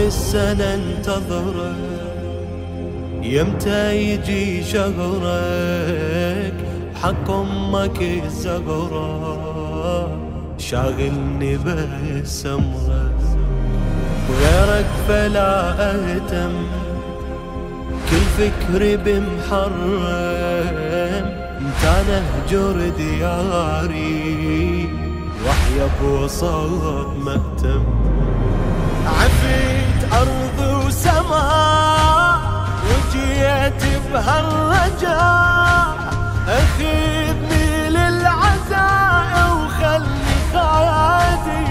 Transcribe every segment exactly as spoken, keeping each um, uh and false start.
السنة انتظرك، يمتى يجي شهرك، حق امك الزغرة شاغلني بس امرك، وغيرك فلا اهتم، كل فكري بمحرم، انت نهجر دياري وحيا بوسط مأتم. عفيت أرض وسماء وجيت بهالرجاء، أخذني للعزاء وخلني خادي،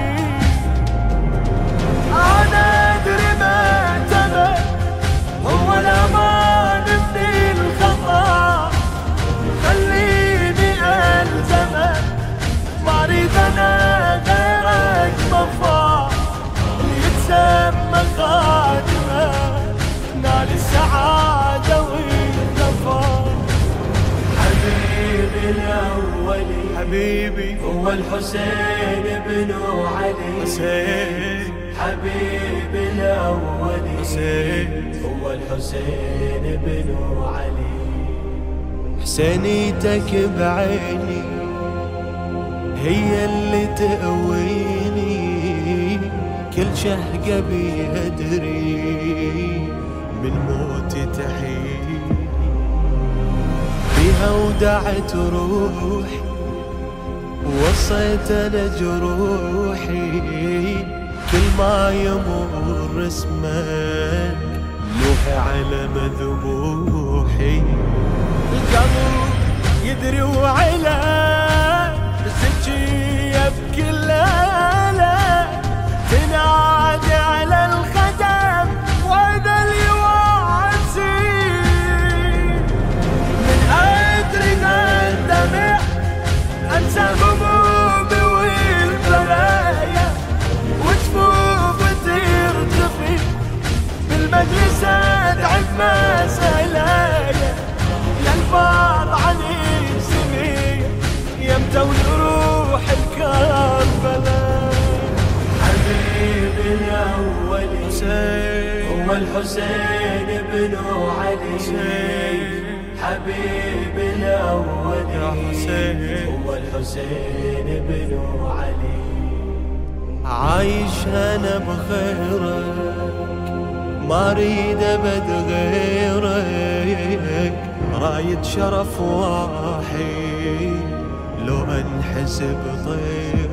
أنا أدري ما تبى هو الأمان من الخطأ، خليني ألزمك ما أريد أنا غيرك مفا، يتسمى خادمه نال السعادة والنفا. حبيبي الأولي حبيبي هو الحسين بن علي، حسين حبيبي الأولي حسين هو الحسين بن علي. حسينيتك بعيني هي اللي تقويني، كل شهقة بيها أدري من موتي تحيني، بيها ودعت روحي ووصيت أنا جروحي، كل ما يمر اسمك لوحي على مذبوحي، القلب يدري وعلا زكية بكل آلة، تنادي على الخدم وأنا اليواسي، من أدري الدمع أنسى همومي والبرايا، وجفوف ترتفي بالمجلس أدعي بمسالايا، يا الفاض عن السمية يمتى ونروح الكربلاء. حبيبي الأولي حسين هو الحسين بن علي، حبيبي الأولي يا حسين هو الحسين بن علي. عايش أنا بخيرك ما أريد أبد غيرك، رايد شرف واحد لو أنحسب طيرك،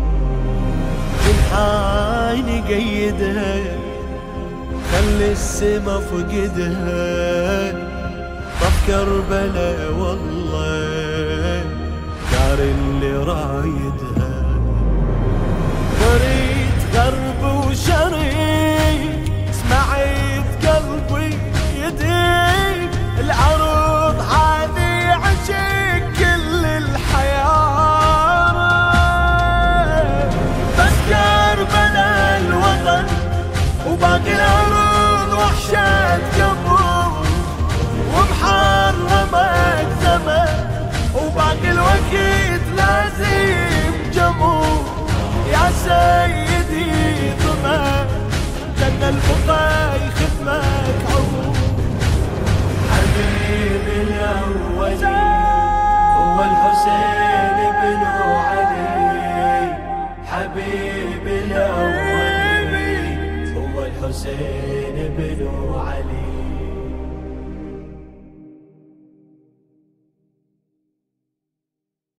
جنحاني قيدها خلي السما فقدها، طف كربلا والله دار اللي رايدها، بريت غرب وشريك سمعت قلبي يديك، العروض هذه عشق كل الحياة، بس كربلاء الوطن وباقي العروض وحشة قبور، ومحرمك زمن وباقي الوقت لازم جمهور، يا سيدي ضمن لأن البقاء خدمك عمر. حبيبي الأولي هو الحسين بن علي، حبيبي الأولي هو الحسين بن علي.